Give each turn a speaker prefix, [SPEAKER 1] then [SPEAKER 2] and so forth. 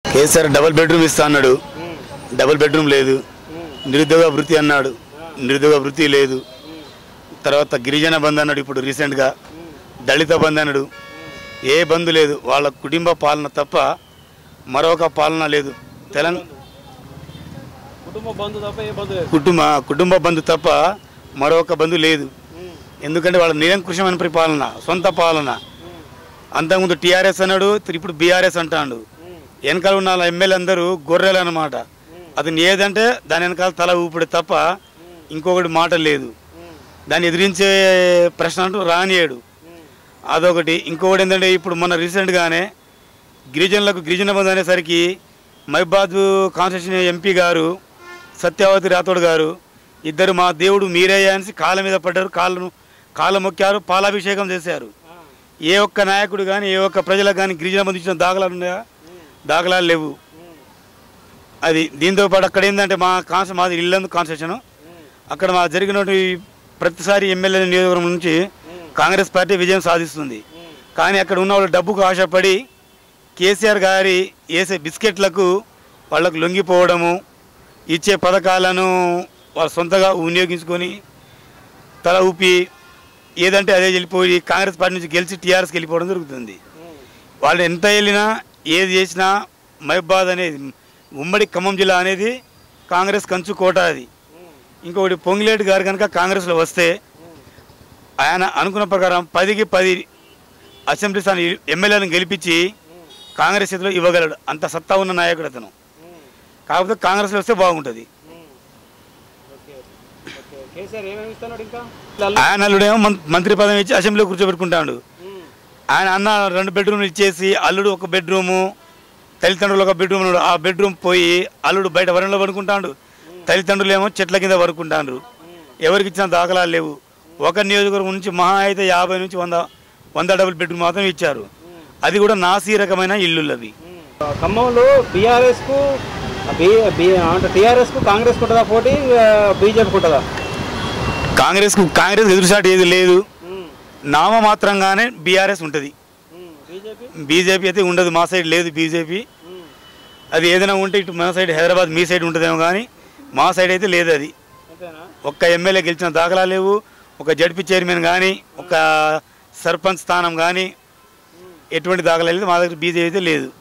[SPEAKER 1] KCR double bedroom ఇస్తా అన్నాడు, double bedroom లేదు. నిరుద్యోగ వృత్తి అన్నాడు, నిరుద్యోగ వృత్తి లేదు. తర్వాత గిరిజన బంద్ అన్నాడు, ఇప్పుడు రీసెంట్గా దళిత బంద్ అన్నాడు. ఏ బంధు లేదు, వాళ్ళ కుటుంబ పాలన తప్ప మరొక పాలన లేదు. తెలంగాణ కుటుంబ బంధు తప్ప మరొక బంధు లేదు. ఎందుకంటే వాళ్ళ నిరంకుశమైన పరిపాలన, సొంత పాలన. అంతకుముందు టీఆర్ఎస్ అన్నాడు, ఇప్పుడు బీఆర్ఎస్ అంటాడు. వెనకాల ఉన్న ఎమ్మెల్యే అందరూ గొర్రెలు అన్నమాట. అతను ఏదంటే దాని వెనకాల తల ఊపిడి తప్ప ఇంకొకటి మాట లేదు. దాన్ని ఎదిరించే ప్రశ్న అంటూ రానియాడు. అదొకటి. ఇంకొకటి ఏంటంటే ఇప్పుడు మొన్న రీసెంట్గానే గిరిజనులకు గిరిజన బంధు అనేసరికి మహిబాద్ కాన్స్టిట్యూషన్ ఎంపీ గారు సత్యావతి రాథోడ్ గారు ఇద్దరు మా దేవుడు మీరే అనేసి కాళ్ళ మీద పడ్డారు, కాళ్ళ మొక్కారు, పాలాభిషేకం చేశారు. ఏ ఒక్క నాయకుడు కానీ ఏ ఒక్క ప్రజలకు కానీ గిరిజన బంధు ఇచ్చిన దాఖలాలు ఉన్నాయా? దాఖలాలు లేవు. అది దీంతో పాటు అక్కడ ఏంటంటే మాది ఇల్లందు కాన్స్టిట్యూషన్, అక్కడ మా జరిగినటువంటి ప్రతిసారి ఎమ్మెల్యే నియోజకవర్గం నుంచి కాంగ్రెస్ పార్టీ విజయం సాధిస్తుంది. కానీ అక్కడ ఉన్న వాళ్ళు డబ్బుకు ఆశపడి కేసీఆర్ గారి వేసే బిస్కెట్లకు వాళ్ళకు లొంగిపోవడము, ఇచ్చే పథకాలను వాళ్ళు సొంతగా వినియోగించుకొని తల ఊపి ఏదంటే అదే వెళ్ళిపోయి కాంగ్రెస్ పార్టీ నుంచి గెలిచి టీఆర్ఎస్కి వెళ్ళిపోవడం జరుగుతుంది. వాళ్ళు ఎంత వెళ్ళినా ఏది చేసినా మహిబాద్ అనేది ఉమ్మడి ఖమ్మం జిల్లా అనేది కాంగ్రెస్ కంచు కోట. అది ఇంకొకటి పొంగిలేటి గారు కనుక కాంగ్రెస్లో వస్తే ఆయన అనుకున్న ప్రకారం 10కి 10 అసెంబ్లీ స్థానం ఎమ్మెల్యేలను గెలిపించి కాంగ్రెస్ చేతిలో ఇవ్వగలడు. అంత సత్తా ఉన్న నాయకుడు అతను. కాకపోతే కాంగ్రెస్లో వస్తే బాగుంటుంది. ఆయన అల్లుడేమో మంత్రి పదవి ఇచ్చి అసెంబ్లీలో కూర్చోబెట్టుకుంటాడు. ఆయన అన్న 2 బెడ్రూమ్లు ఇచ్చేసి అల్లుడు 1 బెడ్రూము, తల్లిదండ్రులు 1 బెడ్రూమ్, ఆ బెడ్రూమ్ పోయి అల్లుడు బయట వరంలో పడుకుంటాడు, తల్లిదండ్రులు ఏమో చెట్ల కింద పడుకుంటాడు. ఎవరికి ఇచ్చిన దాఖలాలు లేవు. ఒక నియోజకవర్గం నుంచి మహా అయితే 50 నుంచి 100 డబుల్ బెడ్రూమ్ మాత్రం ఇచ్చారు. అది కూడా నాసీ రకమైన ఇల్లులు అవి.
[SPEAKER 2] ఖమ్మంలో టీఆర్ఎస్కు కాంగ్రెస్ ఉంటుందా పోటీ, బీజేపీకి ఉంటుందా?
[SPEAKER 1] కాంగ్రెస్ ఎదురుసాటి ఏది లేదు. నామమాత్రంగానే బీఆర్ఎస్ ఉంటుంది, బీజేపీ అయితే ఉండదు. మా సైడ్ లేదు బీజేపీ. అది ఏదైనా ఉంటే ఇటు మన సైడ్ హైదరాబాద్ మీ సైడ్ ఉంటుందేమో కానీ మా సైడ్ అయితే లేదు. అది ఒక్క ఎమ్మెల్యే గెలిచిన దాఖలా లేవు. ఒక జడ్పీ చైర్మన్ కానీ ఒక సర్పంచ్ స్థానం కానీ ఎటువంటి దాఖలా లేదు. మా దగ్గర బీజేపీ అయితే లేదు.